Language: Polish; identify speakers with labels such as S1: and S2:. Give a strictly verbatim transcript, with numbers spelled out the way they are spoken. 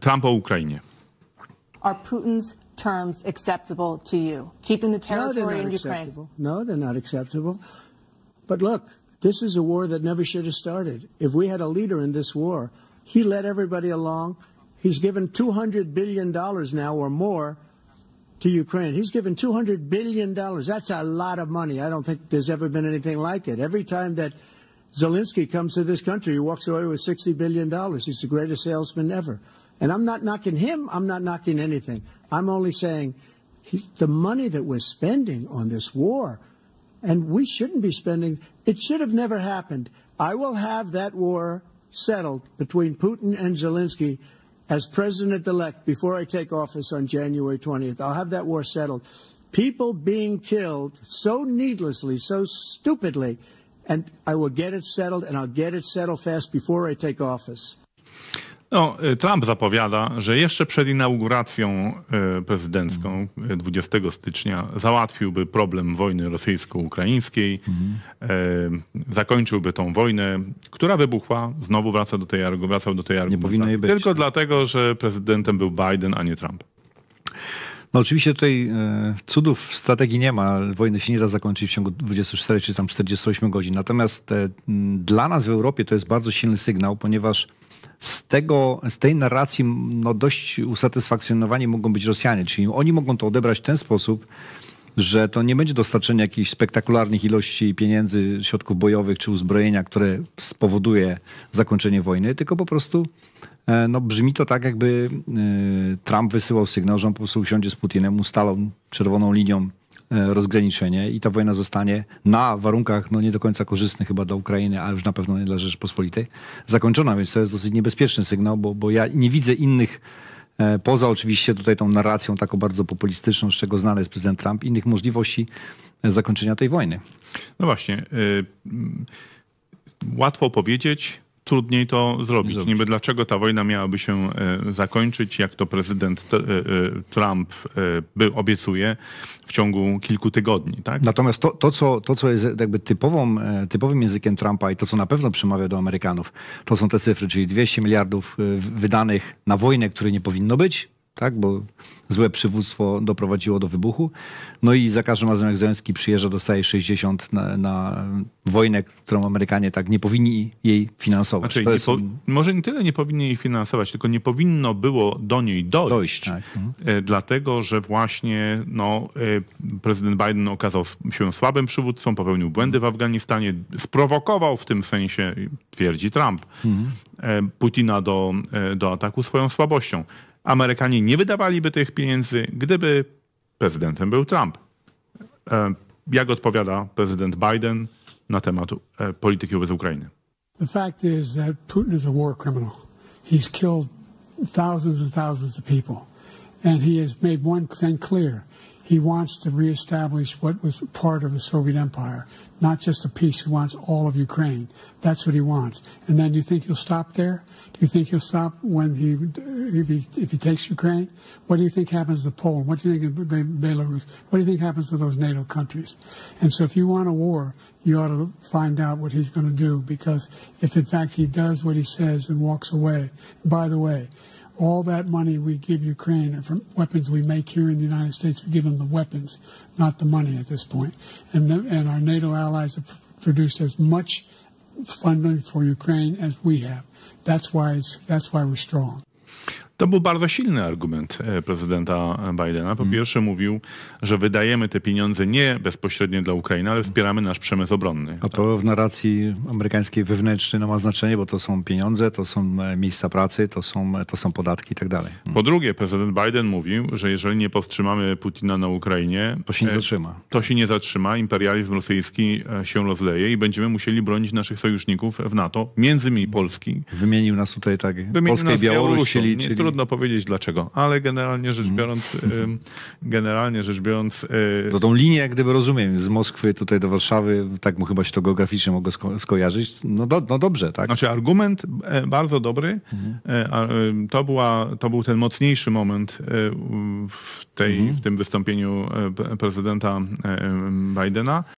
S1: Trump o Ukrainie.
S2: Are Putin's terms acceptable to you? Keeping the territory in Ukraine?
S3: No, they're not acceptable. But look, this is a war that never should have started. If we had a leader in this war, he led everybody along. He's given two hundred billion dollars now or more to Ukraine. He's given two hundred billion dollars. That's a lot of money. I don't think there's ever been anything like it. Every time that Zelensky comes to this country, he walks away with sixty billion dollars. He's the greatest salesman ever. And I'm not knocking him. I'm not knocking anything. I'm only saying he, the money that we're spending on this war, and we shouldn't be spending, it should have never happened. I will have that war settled between Putin and Zelensky as president-elect before I take office on January twentieth. I'll have that war settled. People being killed so needlessly, so stupidly, and I will get it settled, and I'll get it settled fast before I take office.
S1: No, Trump zapowiada, że jeszcze przed inauguracją prezydencką dwudziestego stycznia załatwiłby problem wojny rosyjsko-ukraińskiej, mhm. zakończyłby tą wojnę, która wybuchła, znowu wraca do tej, wracał do tej argumentacji. Nie powinno jej być. Tylko dlatego, że prezydentem był Biden, a nie Trump.
S4: No oczywiście tutaj e, cudów w strategii nie ma. Wojny się nie da zakończyć w ciągu dwudziestu czterech czy tam czterdziestu ośmiu godzin. Natomiast e, dla nas w Europie to jest bardzo silny sygnał, ponieważ z, tego, z tej narracji no, dość usatysfakcjonowani mogą być Rosjanie. Czyli oni mogą to odebrać w ten sposób, że to nie będzie dostarczenie jakichś spektakularnych ilości pieniędzy, środków bojowych czy uzbrojenia, które spowoduje zakończenie wojny, tylko po prostu no, brzmi to tak, jakby Trump wysyłał sygnał, że on po prostu usiądzie z Putinem, ustalą czerwoną linią rozgraniczenie i ta wojna zostanie na warunkach no, nie do końca korzystnych chyba dla Ukrainy, a już na pewno nie dla Rzeczypospolitej, zakończona. Więc to jest dosyć niebezpieczny sygnał, bo, bo ja nie widzę innych, poza oczywiście tutaj tą narracją taką bardzo populistyczną, z czego znany jest prezydent Trump, innych możliwości zakończenia tej wojny.
S1: No właśnie. Y łatwo powiedzieć, trudniej to zrobić. zrobić. Niby dlaczego ta wojna miałaby się e, zakończyć, jak to prezydent e, e, Trump e, by obiecuje w ciągu kilku tygodni. Tak?
S4: Natomiast to, to, co, to, co jest jakby typową, e, typowym językiem Trumpa i to, co na pewno przemawia do Amerykanów, to są te cyfry, czyli dwieście miliardów e, wydanych na wojnę, której nie powinno być, tak, bo złe przywództwo doprowadziło do wybuchu. No i za każdym razem, jak Zełenski przyjeżdża, dostaje sześćdziesiąt na, na wojnę, którą Amerykanie tak nie powinni jej finansować.
S1: Znaczy,
S4: to jest...
S1: nie po, może nie tyle nie powinni jej finansować, tylko nie powinno było do niej dojść. dojść tak. mhm. Dlatego, że właśnie no, prezydent Biden okazał się słabym przywódcą, popełnił błędy w Afganistanie, sprowokował w tym sensie, twierdzi Trump, mhm. Putina do, do ataku swoją słabością. Amerykanie nie wydawaliby tych pieniędzy, gdyby prezydentem był Trump. Jak odpowiada prezydent Biden na temat polityki wobec Ukrainy?
S5: The fact is that Putin is a war criminal. He's killed thousands and thousands of people. And he has made one thing clear. He wants to reestablish what was part of the Soviet Empire, not just a piece. He wants all of Ukraine. That's what he wants. And then you think he'll stop there? Do you think he'll stop when he, if he, if he takes Ukraine? What do you think happens to Poland? What do you think of Belarus? What do you think happens to those NATO countries? And so if you want a war, you ought to find out what he's going to do, because if in fact he does what he says and walks away, by the way, all that money we give Ukraine are from weapons we make here in the United States. We give them the weapons, not the money at this point. And, the, and our NATO allies have produced as much funding for Ukraine as we have. That's why, it's, that's why we're strong.
S1: To był bardzo silny argument prezydenta Bidena. Po pierwsze mówił, że wydajemy te pieniądze nie bezpośrednio dla Ukrainy, ale wspieramy nasz przemysł obronny.
S4: A to w narracji amerykańskiej wewnętrznej no ma znaczenie, bo to są pieniądze, to są miejsca pracy, to są, to są podatki i tak dalej.
S1: Po drugie, prezydent Biden mówił, że jeżeli nie powstrzymamy Putina na Ukrainie,
S4: to się nie zatrzyma.
S1: To się nie zatrzyma, imperializm rosyjski się rozleje i będziemy musieli bronić naszych sojuszników w NATO, między innymi Polski.
S4: Wymienił nas tutaj tak, Polskę i Białoruś, czyli, czyli...
S1: Trudno powiedzieć dlaczego, ale generalnie rzecz biorąc, mm. generalnie rzecz biorąc...
S4: To tą linię jak gdyby rozumiem, z Moskwy tutaj do Warszawy, tak mu chyba się to geograficznie mogło sko skojarzyć, no, do, no dobrze, tak?
S1: Znaczy argument bardzo dobry, mm. to, była, to był ten mocniejszy moment w, tej, mm. w tym wystąpieniu prezydenta Bidena.